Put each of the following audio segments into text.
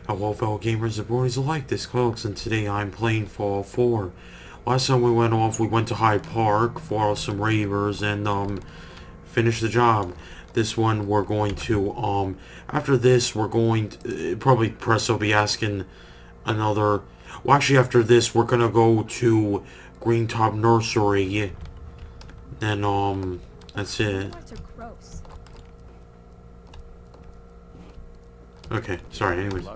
Hello fellow gamers and boys alike, this Cloaks, and today I'm playing FO4. Last time we went off, we went to Hyde Park, fought some ravers, and finished the job. This one we're going to, after this we're going to, probably Press will be asking another, well actually after this we're gonna go to Green Top Nursery, and that's it. Okay, sorry, anyways.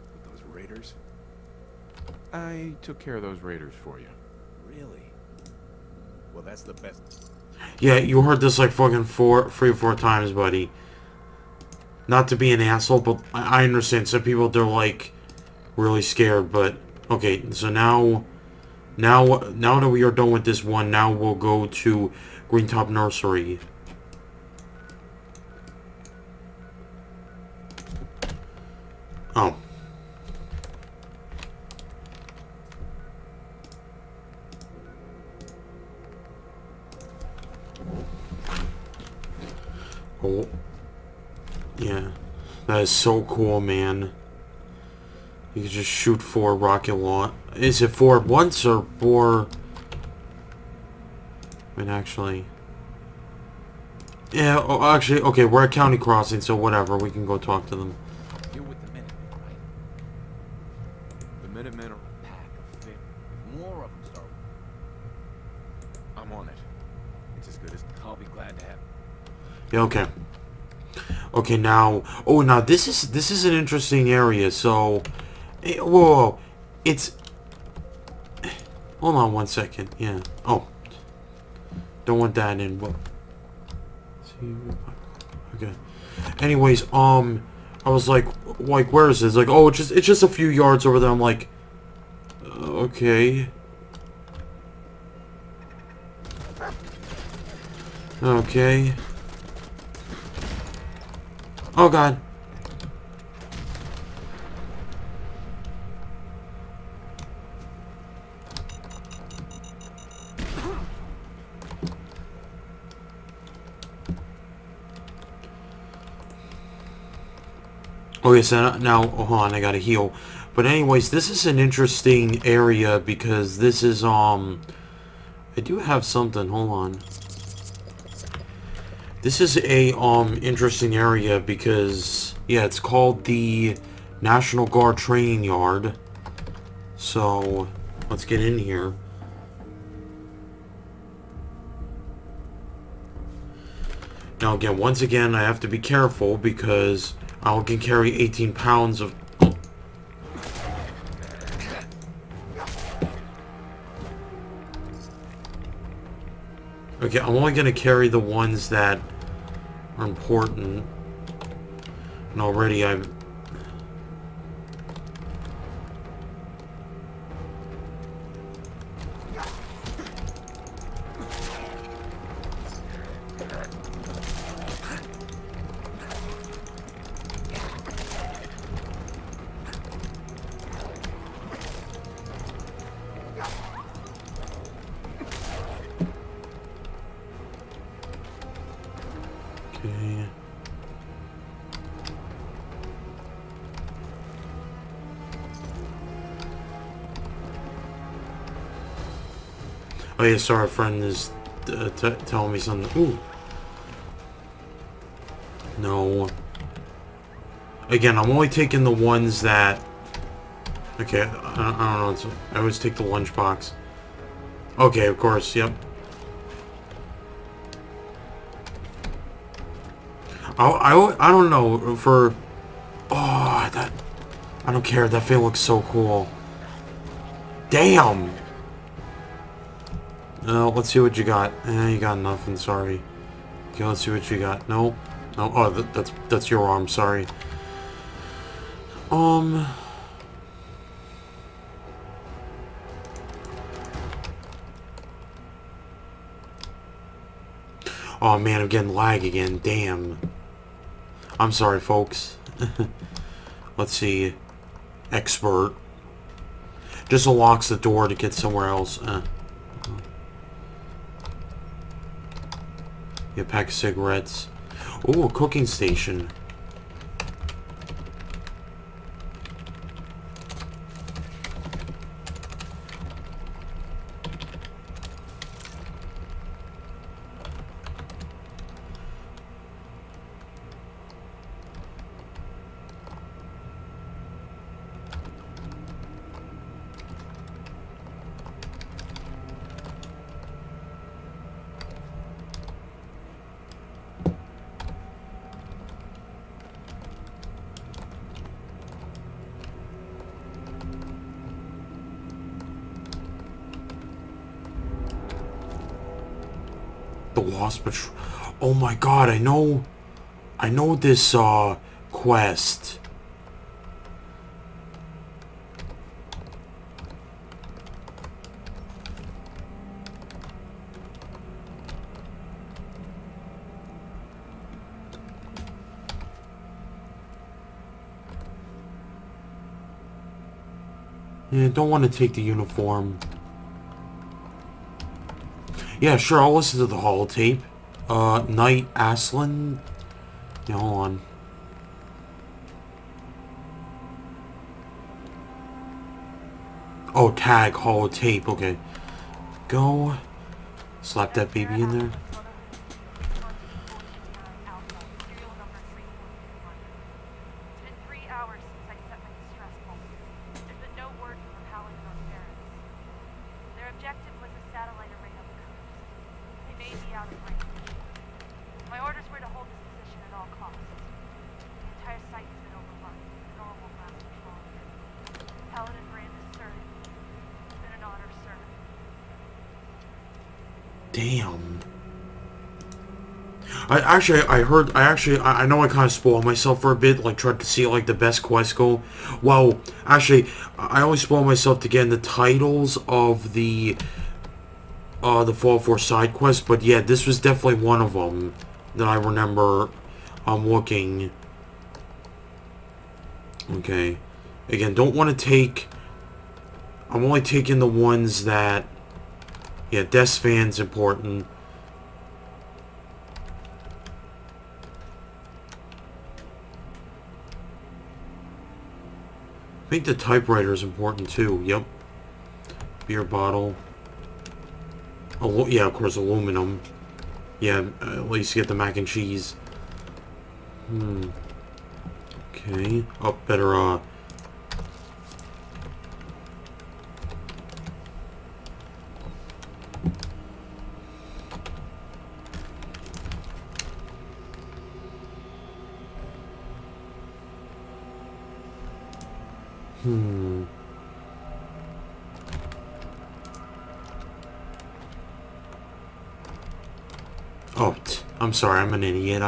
I took care of those raiders for you. Really? Well, that's the best. Yeah, you heard this like fucking 3 or 4 times, buddy. Not to be an asshole, but I understand some people, they're like really scared, but okay, so now that we are done with this one, now we'll go to Green Top Nursery. Oh. Oh. Yeah. That is so cool, man. You can just shoot 4 rocket launch. Is it 4 at once or 4? I mean, actually. Yeah, oh, actually, okay, we're at County Crossing, so whatever. We can go talk to them. You're with the Minutemen, right? The Minutemen are a pack of fit. If more of them start, I'm on it. It's as good as I'll be glad to have. Yeah, okay. Okay, now, oh, now this is an interesting area. So, whoa, it's. Hold on 1 second. Yeah. Oh, don't want that in. Well, see, okay. Anyways, I was like, where is this? Like, oh, it's just a few yards over there. I'm like, okay. Okay. Oh god. Okay, so now, hold on, I gotta heal. But anyways, this is an interesting area because this is, I do have something, hold on. This is a, interesting area because, yeah, it's called the National Guard Training Yard. So, let's get in here. Now again, once again, I have to be careful because I can carry 18 pounds of... Okay, I'm only going to carry the ones that are important. And already I've... Okay. Oh yeah, sorry, a friend is telling me something. Ooh. No. Again, I'm only taking the ones that... Okay, I don't know. I always take the lunchbox. Okay, of course, yep. I don't know, for... Oh, that... I don't care, that thing looks so cool. Damn! Let's see what you got. You got nothing, sorry. Okay, let's see what you got. No. No, oh, that's your arm, sorry. Oh man, I'm getting lag again, damn. I'm sorry, folks. Let's see. Expert. Just unlocks the door to get somewhere else. Get a pack of cigarettes. Ooh, a cooking station. the Wasp Patrol. Oh my god, I know this, quest. Yeah, don't want to take the uniform. Yeah, sure, I'll listen to the holotape. Knight Aslan? Yeah, hold on. Oh, tag, holotape, okay. Go. Slap that baby in there. Damn. I know I kind of spoiled myself for a bit, like, tried to see, like, the best quest go. Well, actually, I only spoiled myself to get in the titles of the Fallout 4 side quest, but yeah, this was definitely one of them that I remember, looking. Okay. Again, don't want to take... I'm only taking the ones that... Yeah, Desvan's important. I think the typewriter is important too. Yep. Beer bottle. Yeah, of course, aluminum. Yeah, at least get the mac and cheese. Okay. Oh, better, Oh, I'm sorry, I'm an idiot.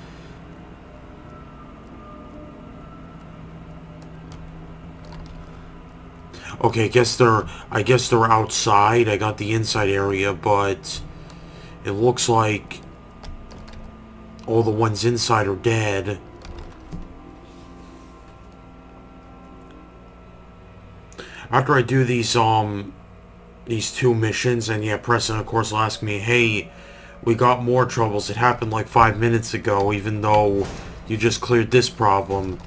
Okay, I guess they're outside. I got the inside area, but it looks like all the ones inside are dead. After I do these two missions, and yeah, Preston, of course, will ask me, hey, we got more troubles. It happened like 5 minutes ago, even though you just cleared this problem.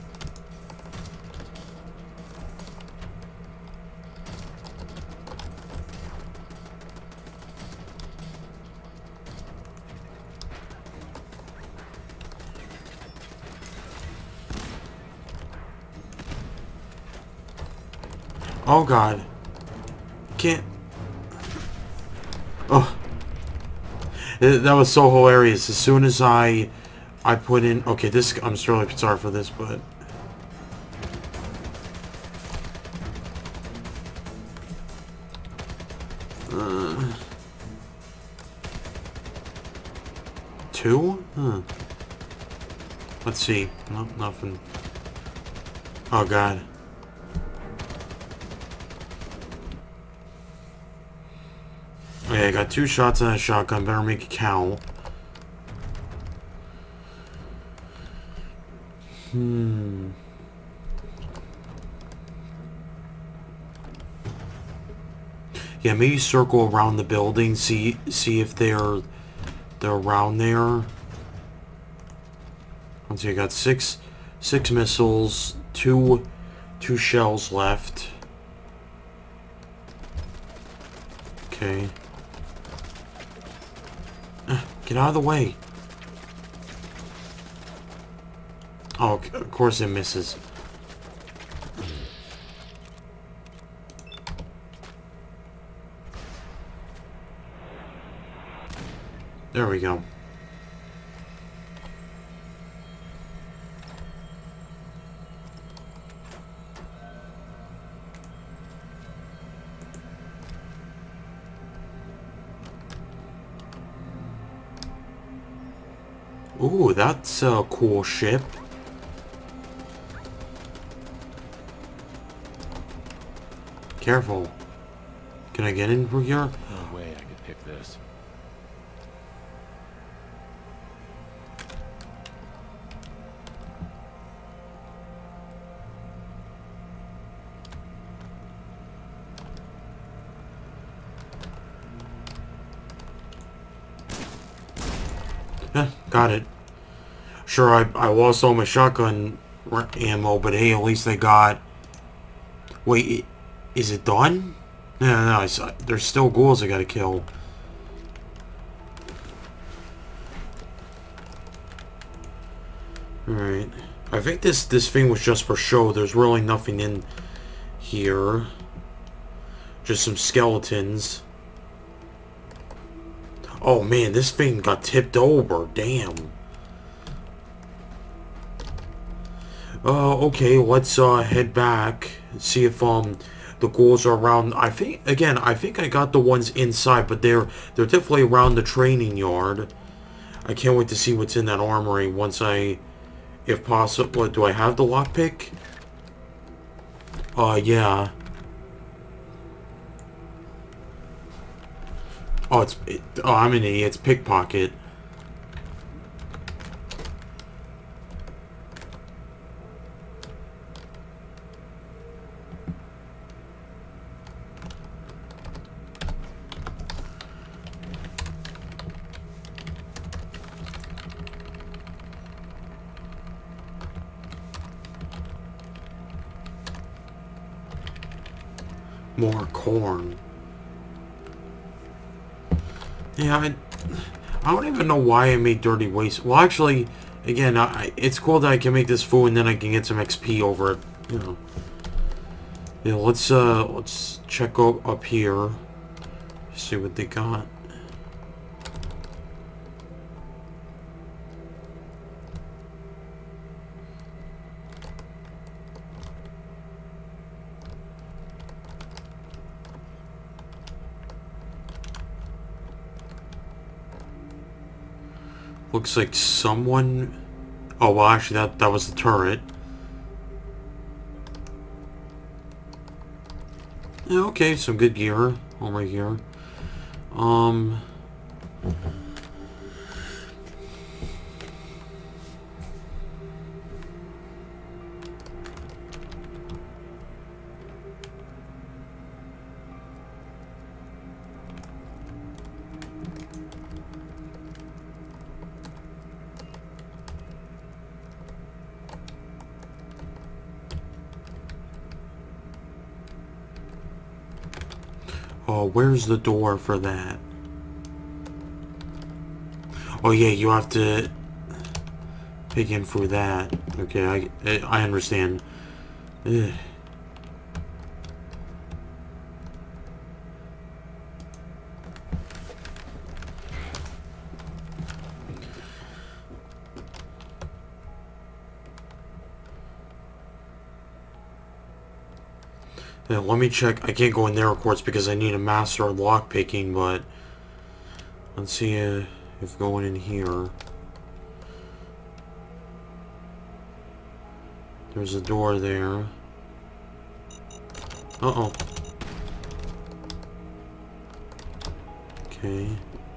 Oh god. Can't... Oh. That was so hilarious. As soon as I put in... Okay, this... I'm really sorry for this, but... Two? Huh. Let's see. Nope, nothing. Oh god. Okay, I got 2 shots on a shotgun. Better make it count. Yeah, maybe circle around the building. See if they're around there. Let's see. I got six missiles. Two shells left. Okay. Get out of the way. Oh, of course it misses. There we go. Ooh, that's a cool ship. Careful. Can I get in through here? No way I could pick this. Got it. Sure, I lost all my shotgun ammo, but hey, at least I got... Wait, is it done? No, there's still ghouls I gotta kill. Alright. I think this thing was just for show. There's really nothing in here. Just some skeletons. Oh man, this thing got tipped over. Damn. Okay, let's head back. See if the ghouls are around. I think I got the ones inside, but they're definitely around the training yard. I can't wait to see what's in that armory once if possible. Do I have the lockpick? Yeah. Oh, I'm an idiot. It's pickpocket. More corn. Yeah, I don't even know why I made dirty waste. Well, actually, again, it's cool that I can make this food and then I can get some XP over it. You know. Yeah, let's check up here. See what they got. Looks like someone... Oh, well, actually, that was the turret. Yeah, okay, some good gear. All right here. Oh, where's the door for that? Oh yeah, you have to pick in through that. Okay, I understand. Ugh. Yeah, let me check. I can't go in there, of course, because I need a master of lockpicking, but let's see if going in here. There's a door there. Uh-oh. Okay.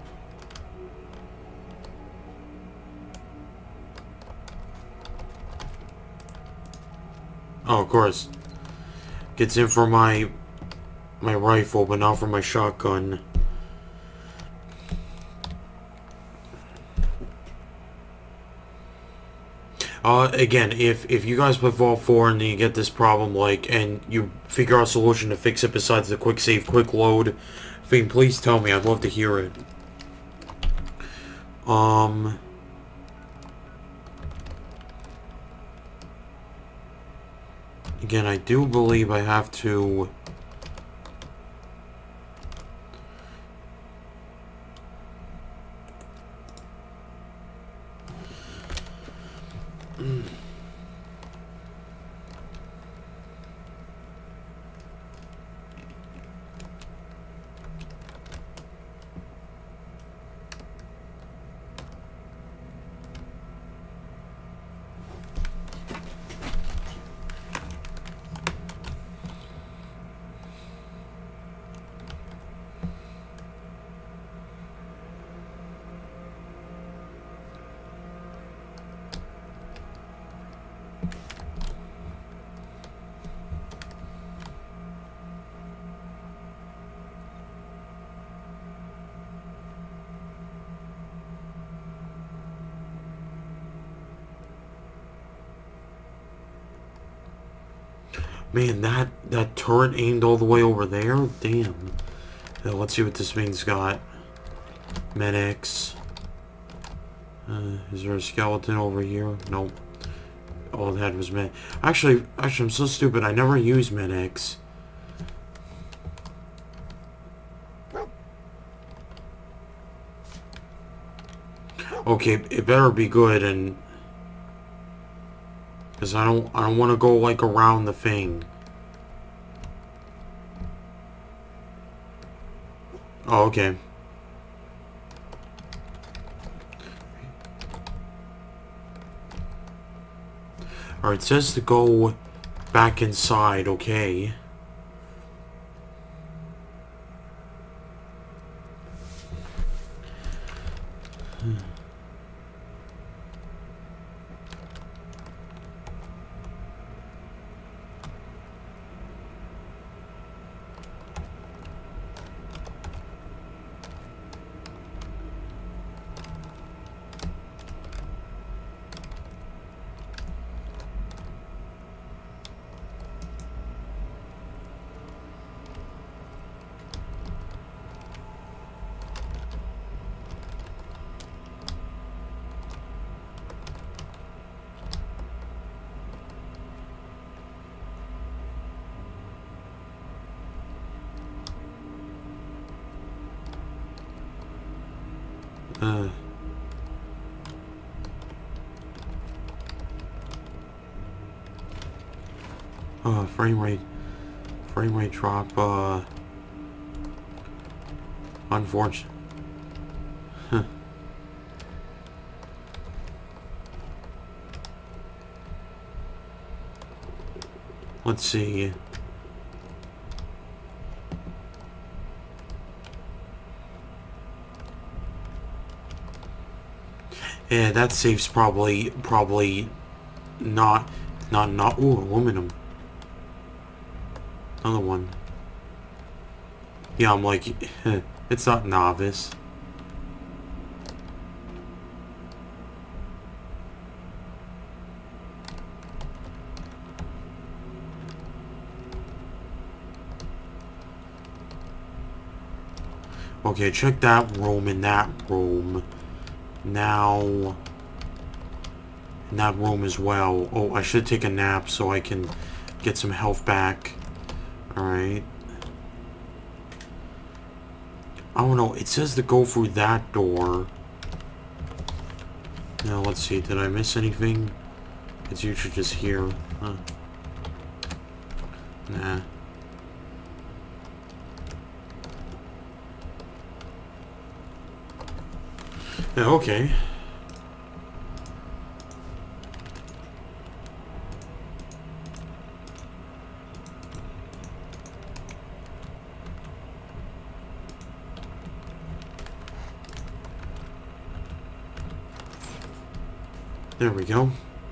Oh, of course. Gets in for my rifle, but not for my shotgun. Again, if you guys play FO4 and you get this problem, like, and you figure out a solution to fix it besides the quick save, quick load thing, please tell me. I'd love to hear it. Again, I do believe I have to... Man, that turret aimed all the way over there? Damn. Yeah, let's see what this thing's got. Medics. Is there a skeleton over here? Nope. All it had was med. Actually, I'm so stupid. I never use medics. Okay, it better be good, and because I don't want to go like around the thing. Oh, okay. Alright, it says to go back inside, okay. Frame rate drop, unfortunate. Huh. Let's see. Yeah, that safe's probably not, ooh, aluminum. Another one. Yeah, I'm like, it's not novice. Okay, check that room and that room. Now, in that room as well. Oh, I should take a nap so I can get some health back. Alright. I don't know. It says to go through that door. Now, let's see. Did I miss anything? It's usually just here. Huh. Nah. Yeah, okay. There we go.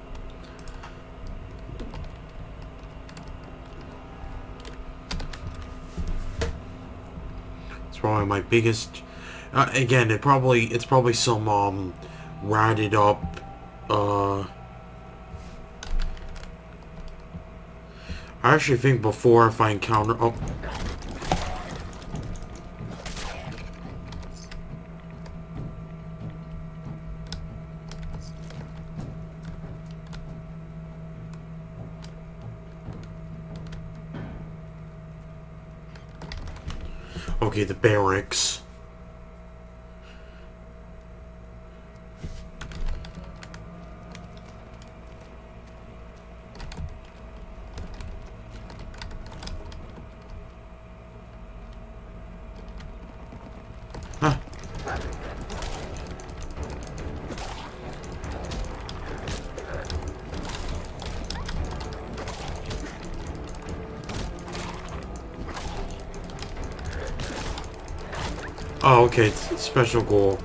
It's probably my biggest. Again, it's probably some ratted up. I actually think before if I encounter. Oh. Okay, the barracks. Huh. Oh, okay, it's special goal.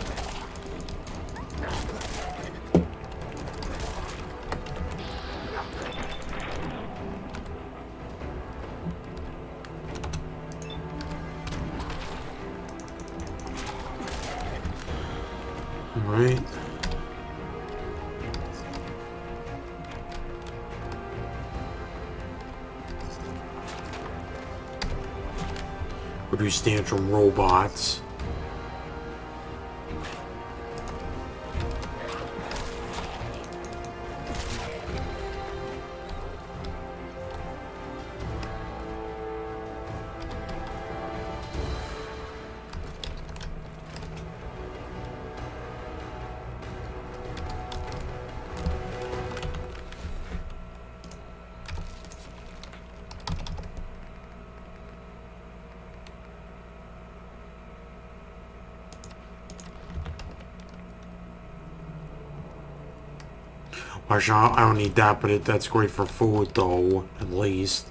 Alright. produce tantrum robots. I don't need that, but that's great for food, though, at least.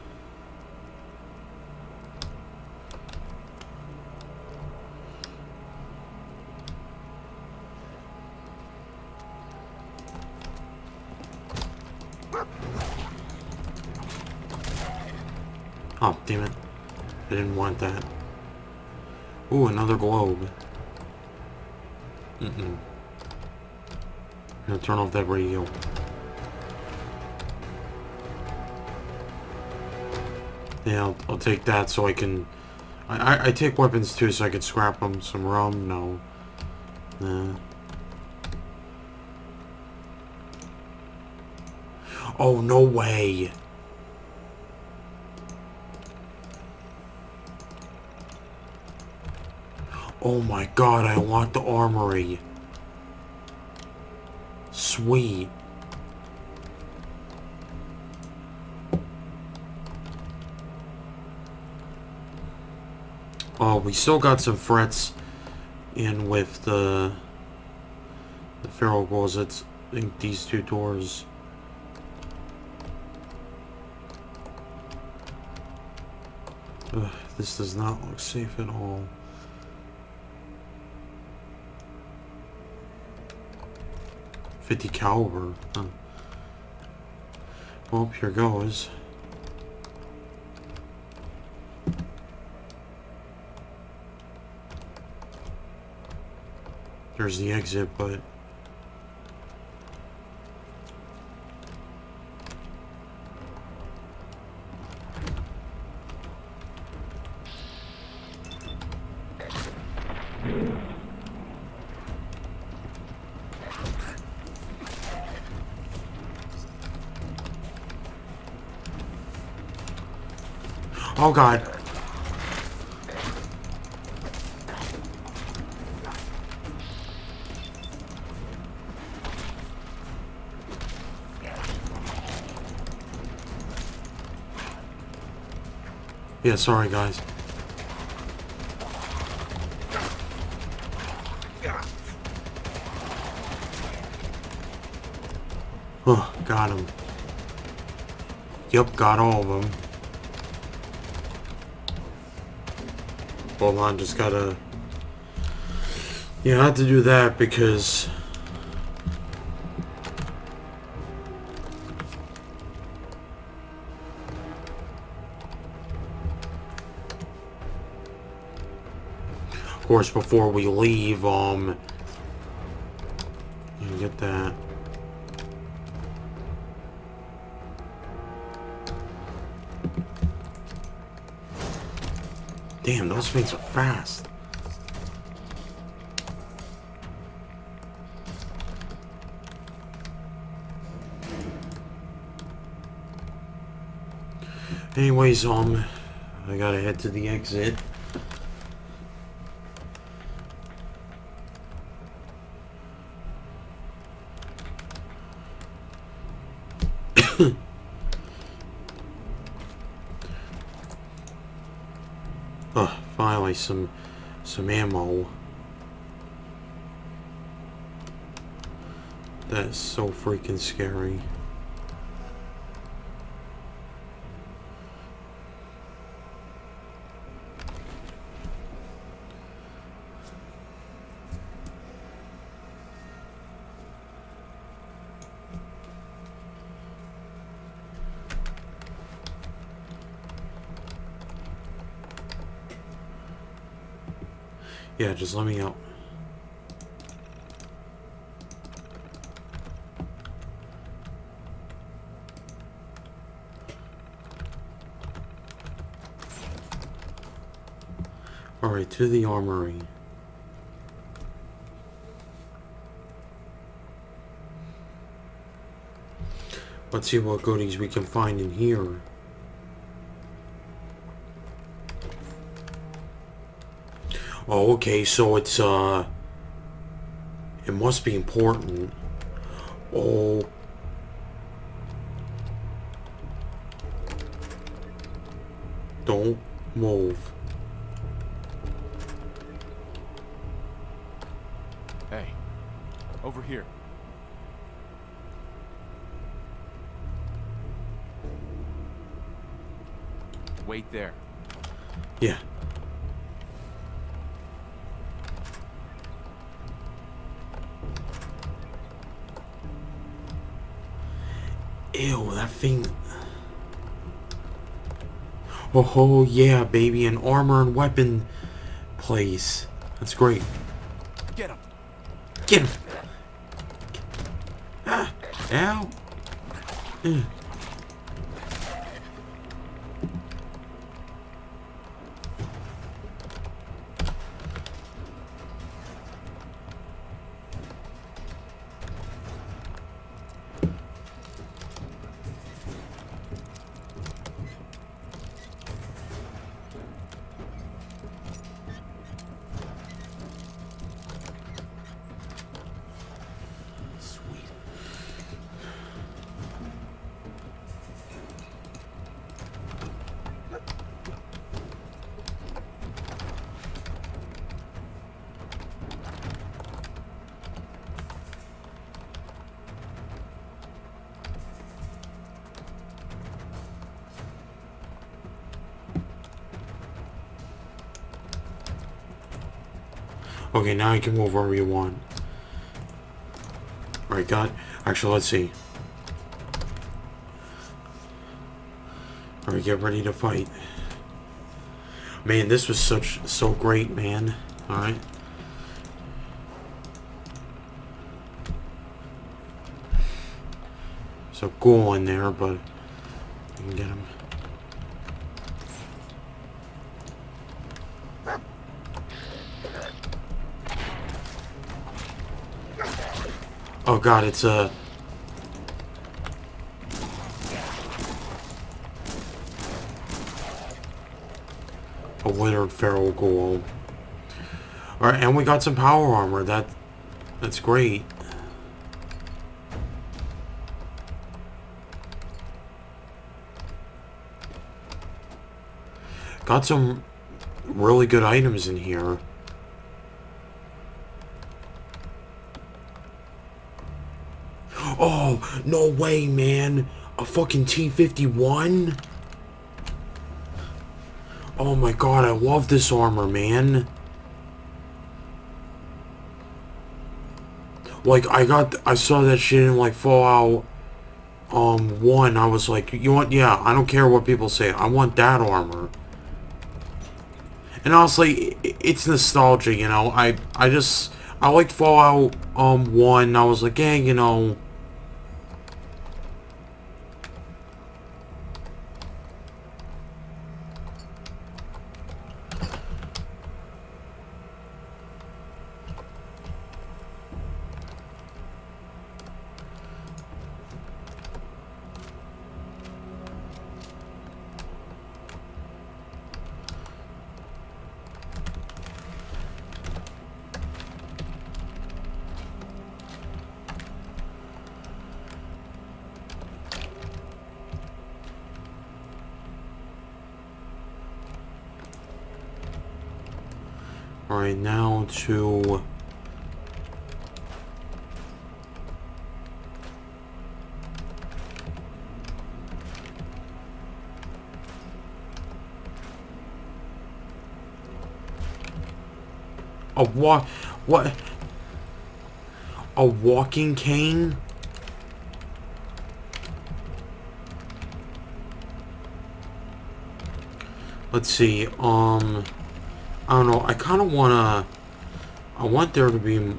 Oh, damn it. I didn't want that. Ooh, another globe. Now turn off that radio. Yeah, I'll take that so I can... I take weapons too so I can scrap them. Some rum? No. Nah. Oh, no way! Oh my god, I want the armory. Sweet. Oh, we still got some frets in with the feral ghouls. I think these two doors. Ugh, this does not look safe at all. .50 caliber. Huh. Well, here goes. There's the exit, but... Oh god. Yeah, sorry guys. Oh, got him. Yep, got all of them. Hold on, just gotta... Yeah, I had to do that because... Of course, before we leave, you get that. Damn, those things are fast. Anyways, I gotta head to the exit. Oh, finally some ammo. That's so freaking scary. Yeah, just let me out. Alright, to the armory. Let's see what goodies we can find in here. Oh, okay, so it's, it must be important. Oh. Don't move. Hey, over here. Wait there. Yeah. Ew, that thing. Oh, yeah, baby, an armor and weapon place. That's great. Get him. Get him. Ah, ow. Ugh. Okay, now you can move wherever you want. Alright, God. Actually, let's see. Alright, get ready to fight. Man, this was so great, man. Alright. So go in there, but you can get him. Oh God, it's a withered feral ghoul. Alright, and we got some power armor. That's great. Got some really good items in here. Oh, no way, man. A fucking T-51? Oh my God, I love this armor, man. Like, I saw that shit in, like, Fallout, 1. I was like, you want, yeah, I don't care what people say. I want that armor. And honestly, it's nostalgia, you know. I liked Fallout, 1. I was like, yeah, you know. Alright, now to... What? A walking cane? Let's see, I don't know, I kind of wanna... I want there to be...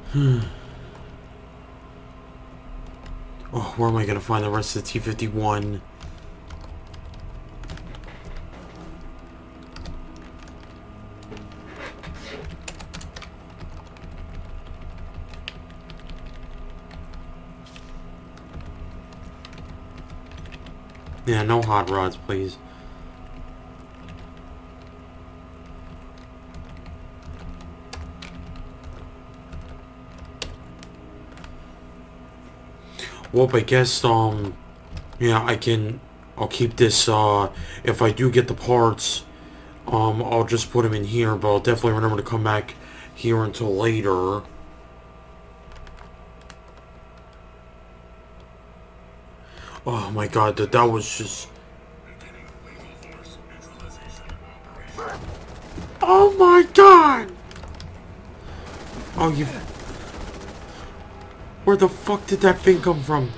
Oh, where am I gonna find the rest of the T-51? Yeah, no hot rods, please. Well, I guess, yeah, I'll keep this, if I do get the parts, I'll just put them in here, but I'll definitely remember to come back here until later. Oh my god, that was just... Oh my god! Oh, you... Where the fuck did that thing come from?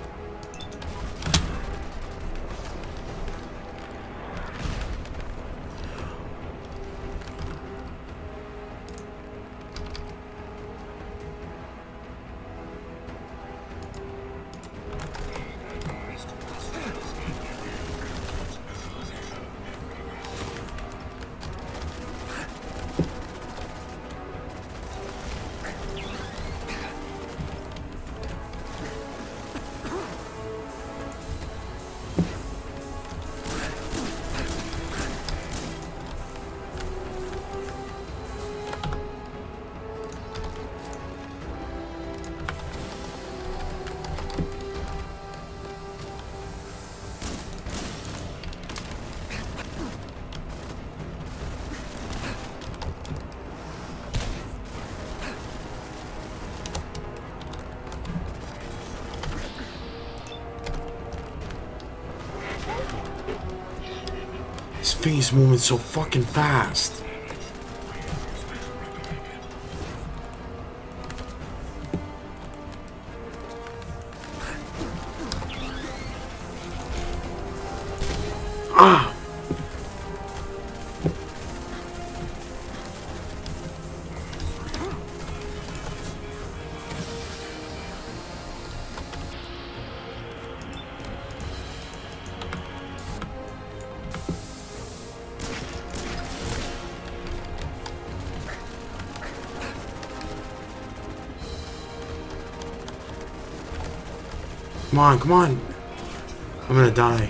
This thing is moving so fucking fast. Ah! Come on, come on. I'm gonna die.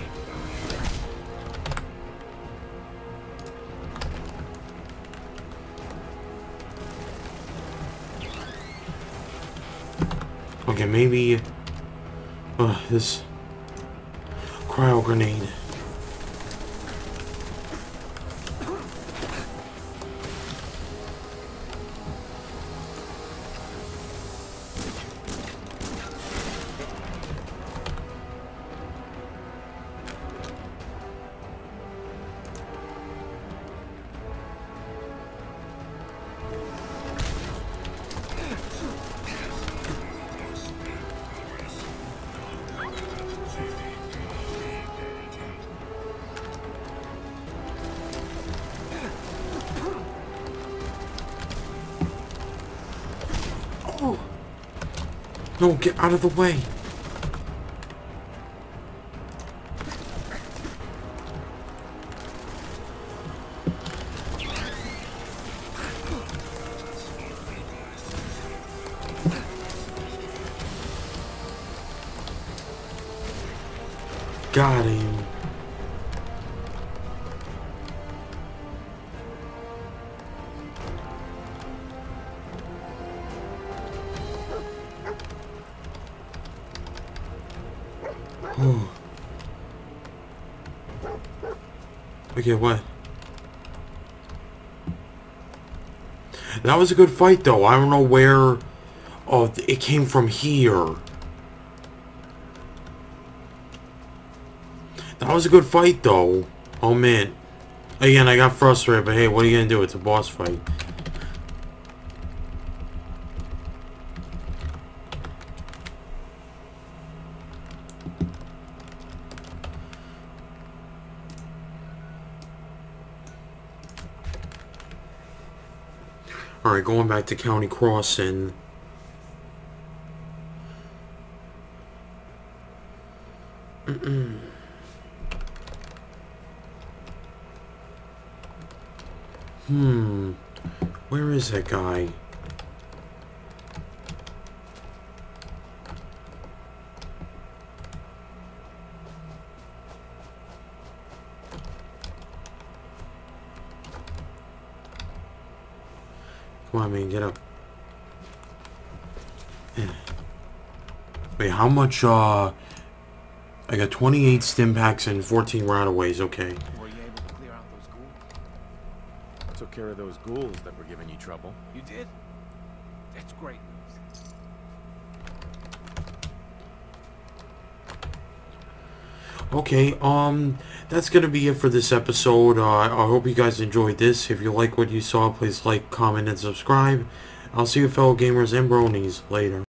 Okay, maybe... this... cryo grenade. Oh! No, get out of the way! Got him. Oh. Okay, what? That was a good fight, though. I don't know where... Oh, it came from here. That was a good fight, though. Oh, man. Again, I got frustrated, but hey, what are you gonna do? It's a boss fight. Alright, going back to County Crossing. Where is that guy? Come on, man, get up. Wait, how much, I got 28 stim packs and 14 routaways, okay. Were you able to clear out those ghouls? Took care of those ghouls that were giving you trouble. You did? That's great news. Okay, that's gonna be it for this episode. I hope you guys enjoyed this. If you like what you saw, please like, comment, and subscribe. I'll see you fellow gamers and bronies later.